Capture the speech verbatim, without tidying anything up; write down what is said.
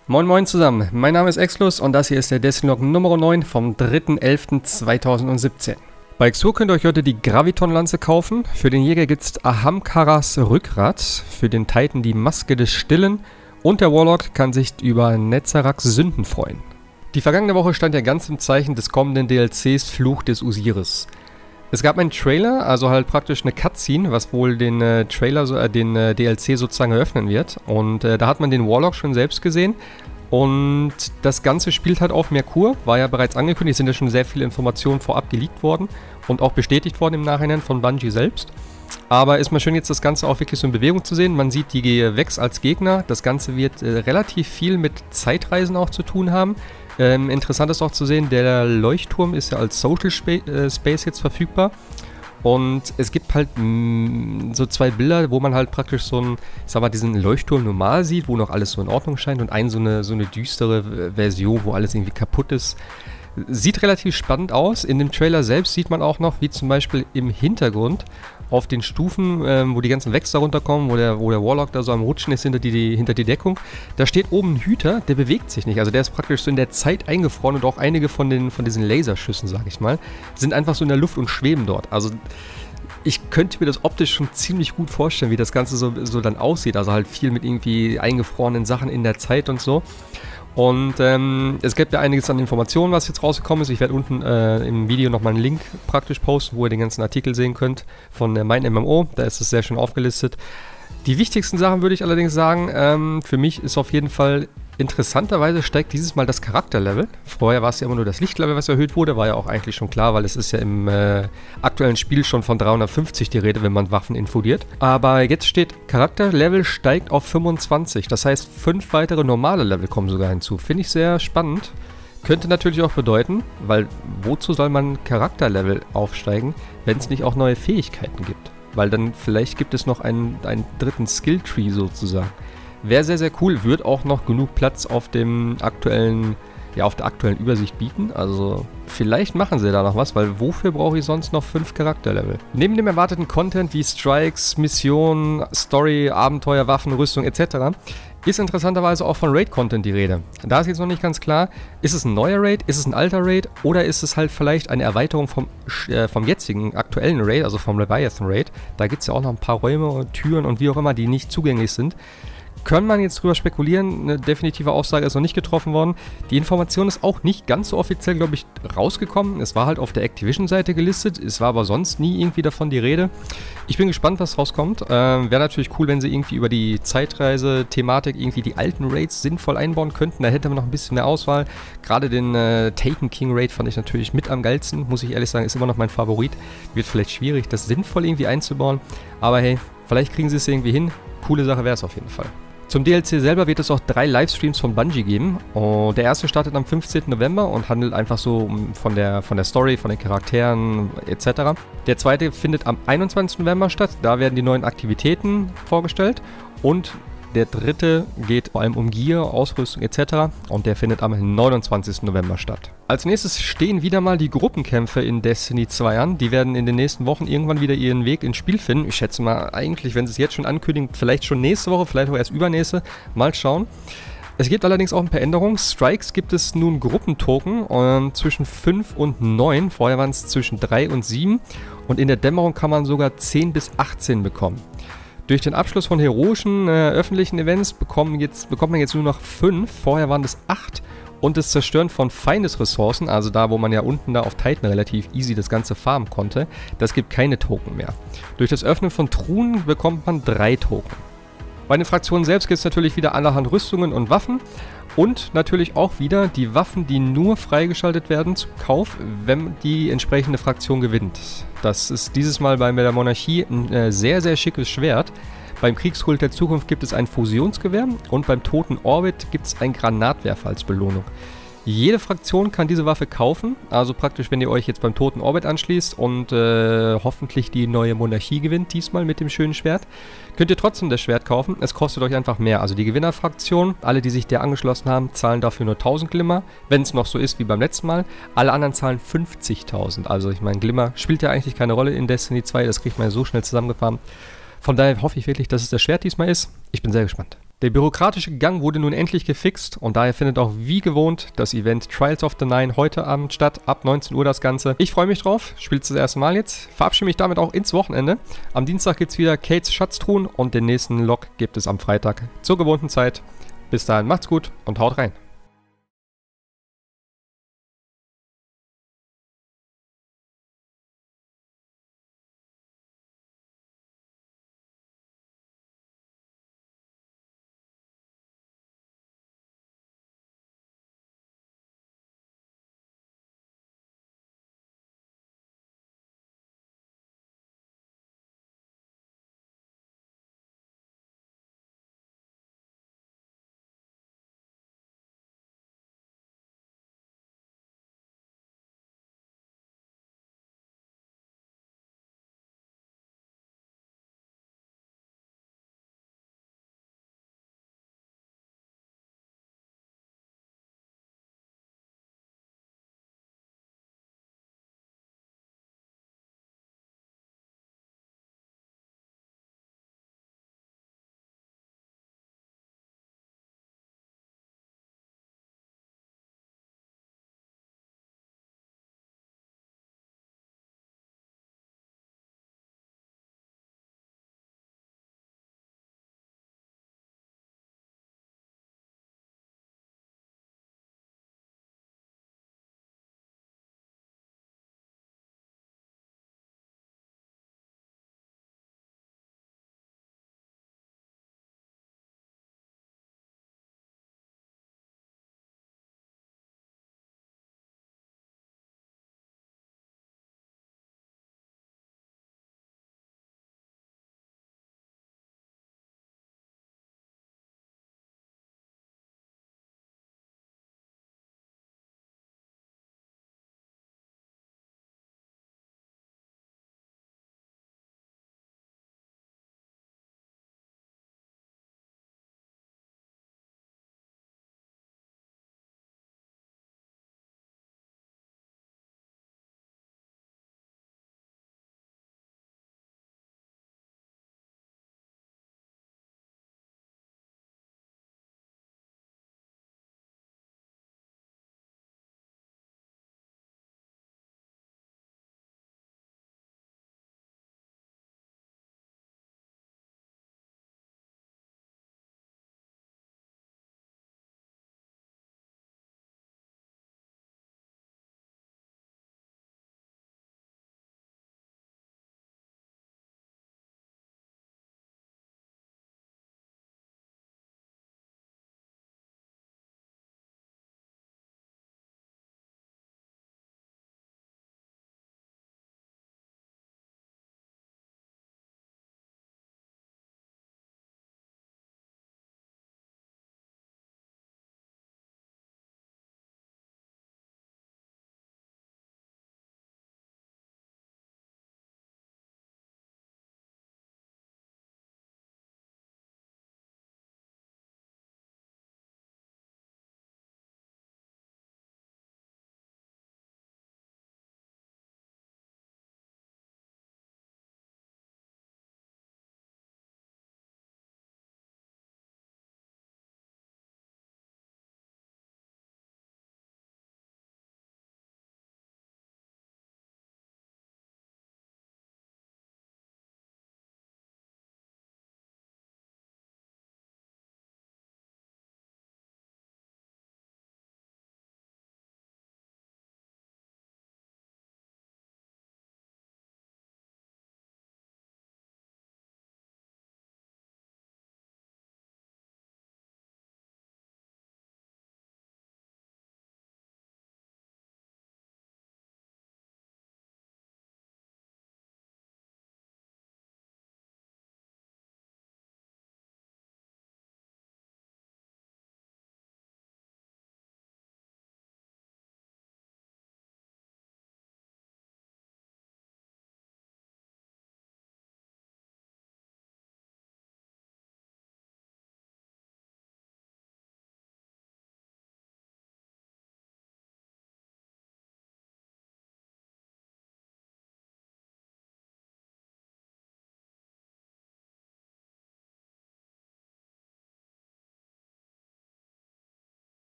Moin Moin zusammen, mein Name ist Exlus und das hier ist der Destiny-Log Nummer neun vom dritter elfter zweitausendsiebzehn. Bei Xur könnt ihr euch heute die Graviton-Lanze kaufen, für den Jäger gibt es Ahamkaras Rückgrat, für den Titan die Maske des Stillen und der Warlock kann sich über Nezaraks Sünden freuen. Die vergangene Woche stand ja ganz im Zeichen des kommenden D L Cs Fluch des Osiris. Es gab einen Trailer, also halt praktisch eine Cutscene, was wohl den äh, Trailer, so, äh, den äh, D L C sozusagen eröffnen wird. Und äh, da hat man den Warlock schon selbst gesehen. Und das Ganze spielt halt auf Merkur, war ja bereits angekündigt, sind ja schon sehr viele Informationen vorab geleakt worden und auch bestätigt worden im Nachhinein von Bungie selbst. Aber ist mal schön jetzt das Ganze auch wirklich so in Bewegung zu sehen. Man sieht die Vex als Gegner. Das Ganze wird äh, relativ viel mit Zeitreisen auch zu tun haben. Ähm, interessant ist auch zu sehen, der Leuchtturm ist ja als Social Spa äh, Space jetzt verfügbar. Und es gibt halt mh, so zwei Bilder, wo man halt praktisch so einen, ich sag mal, diesen Leuchtturm normal sieht, wo noch alles so in Ordnung scheint. Und einen so eine, so eine düstere Version, wo alles irgendwie kaputt ist. Sieht relativ spannend aus. In dem Trailer selbst sieht man auch noch, wie zum Beispiel im Hintergrund auf den Stufen, ähm, wo die ganzen Vex da runterkommen, wo der, wo der Warlock da so am Rutschen ist hinter die, die, hinter die Deckung. Da steht oben ein Hüter, der bewegt sich nicht. Also der ist praktisch so in der Zeit eingefroren und auch einige von, den, von diesen Laserschüssen, sag ich mal, sind einfach so in der Luft und schweben dort. Also ich könnte mir das optisch schon ziemlich gut vorstellen, wie das Ganze so, so dann aussieht. Also halt viel mit irgendwie eingefrorenen Sachen in der Zeit und so. Und ähm, es gibt ja einiges an Informationen, was jetzt rausgekommen ist. Ich werde unten äh, im Video nochmal einen Link praktisch posten, wo ihr den ganzen Artikel sehen könnt von äh, mein M M O. Da ist es sehr schön aufgelistet. Die wichtigsten Sachen würde ich allerdings sagen, ähm, für mich ist auf jeden Fall, interessanterweise steigt dieses Mal das Charakterlevel. Vorher war es ja immer nur das Lichtlevel, was erhöht wurde. War ja auch eigentlich schon klar, weil es ist ja im äh, aktuellen Spiel schon von dreihundertfünfzig die Rede, wenn man Waffen infodiert. Aber jetzt steht, Charakterlevel steigt auf fünfundzwanzig. Das heißt, fünf weitere normale Level kommen sogar hinzu. Finde ich sehr spannend. Könnte natürlich auch bedeuten, weil wozu soll man Charakterlevel aufsteigen, wenn es nicht auch neue Fähigkeiten gibt? Weil dann vielleicht gibt es noch einen, einen dritten Skilltree sozusagen. Wäre sehr, sehr cool, wird auch noch genug Platz auf dem aktuellen, ja, auf der aktuellen Übersicht bieten. Also vielleicht machen sie da noch was, weil wofür brauche ich sonst noch fünf Charakterlevel? Neben dem erwarteten Content wie Strikes, Missionen, Story, Abenteuer, Waffen, Rüstung et cetera ist interessanterweise auch von Raid-Content die Rede. Da ist jetzt noch nicht ganz klar, ist es ein neuer Raid, ist es ein alter Raid oder ist es halt vielleicht eine Erweiterung vom, äh, vom jetzigen aktuellen Raid, also vom Leviathan Raid. Da gibt es ja auch noch ein paar Räume und Türen und wie auch immer, die nicht zugänglich sind. Kann man jetzt drüber spekulieren, eine definitive Aussage ist noch nicht getroffen worden. Die Information ist auch nicht ganz so offiziell, glaube ich, rausgekommen. Es war halt auf der Activision-Seite gelistet, es war aber sonst nie irgendwie davon die Rede. Ich bin gespannt, was rauskommt. Ähm, Wäre natürlich cool, wenn sie irgendwie über die Zeitreise-Thematik irgendwie die alten Raids sinnvoll einbauen könnten. Da hätte man noch ein bisschen mehr Auswahl. Gerade den äh, Taken King Raid fand ich natürlich mit am geilsten, muss ich ehrlich sagen, ist immer noch mein Favorit. Wird vielleicht schwierig, das sinnvoll irgendwie einzubauen. Aber hey, vielleicht kriegen sie es irgendwie hin. Coole Sache wäre es auf jeden Fall. Zum D L C selber wird es auch drei Livestreams von Bungie geben. Und der erste startet am fünfzehnten November und handelt einfach so von der, von der Story, von den Charakteren et cetera. Der zweite findet am einundzwanzigsten November statt. Da werden die neuen Aktivitäten vorgestellt. Und der dritte geht vor allem um Gear, Ausrüstung et cetera. Und der findet am neunundzwanzigsten November statt. Als nächstes stehen wieder mal die Gruppenkämpfe in Destiny zwei an. Die werden in den nächsten Wochen irgendwann wieder ihren Weg ins Spiel finden. Ich schätze mal eigentlich, wenn sie es jetzt schon ankündigen, vielleicht schon nächste Woche, vielleicht auch erst übernächste. Mal schauen. Es gibt allerdings auch ein paar Änderungen. Strikes gibt es nun Gruppentoken äh, zwischen fünf und neun. Vorher waren es zwischen drei und sieben. Und in der Dämmerung kann man sogar zehn bis achtzehn bekommen. Durch den Abschluss von heroischen äh, öffentlichen Events bekommen jetzt, bekommt man jetzt nur noch fünf. Vorher waren es acht. Und das Zerstören von Feindesressourcen, also da, wo man ja unten da auf Titan relativ easy das Ganze farmen konnte, das gibt keine Token mehr. Durch das Öffnen von Truhen bekommt man drei Token. Bei den Fraktionen selbst gibt es natürlich wieder allerhand Rüstungen und Waffen. Und natürlich auch wieder die Waffen, die nur freigeschaltet werden zum Kauf, wenn die entsprechende Fraktion gewinnt. Das ist dieses Mal bei der Monarchie ein äh, sehr, sehr schickes Schwert. Beim Kriegskult der Zukunft gibt es ein Fusionsgewehr und beim Toten Orbit gibt es einen Granatwerfer als Belohnung. Jede Fraktion kann diese Waffe kaufen, also praktisch, wenn ihr euch jetzt beim Toten Orbit anschließt und äh, hoffentlich die neue Monarchie gewinnt, diesmal mit dem schönen Schwert, könnt ihr trotzdem das Schwert kaufen. Es kostet euch einfach mehr. Also die Gewinnerfraktion, alle, die sich der angeschlossen haben, zahlen dafür nur tausend Glimmer, wenn es noch so ist wie beim letzten Mal. Alle anderen zahlen fünfzigtausend. Also ich meine, Glimmer spielt ja eigentlich keine Rolle in Destiny zwei, das kriegt man ja so schnell zusammengefahren. Von daher hoffe ich wirklich, dass es das Schwert diesmal ist. Ich bin sehr gespannt. Der bürokratische Gang wurde nun endlich gefixt und daher findet auch wie gewohnt das Event Trials of the Nine heute Abend statt, ab neunzehn Uhr das Ganze. Ich freue mich drauf, spiel's das erste Mal jetzt, verabschiede mich damit auch ins Wochenende. Am Dienstag gibt's wieder Kates Schatztruhen und den nächsten Log gibt es am Freitag zur gewohnten Zeit. Bis dahin macht's gut und haut rein.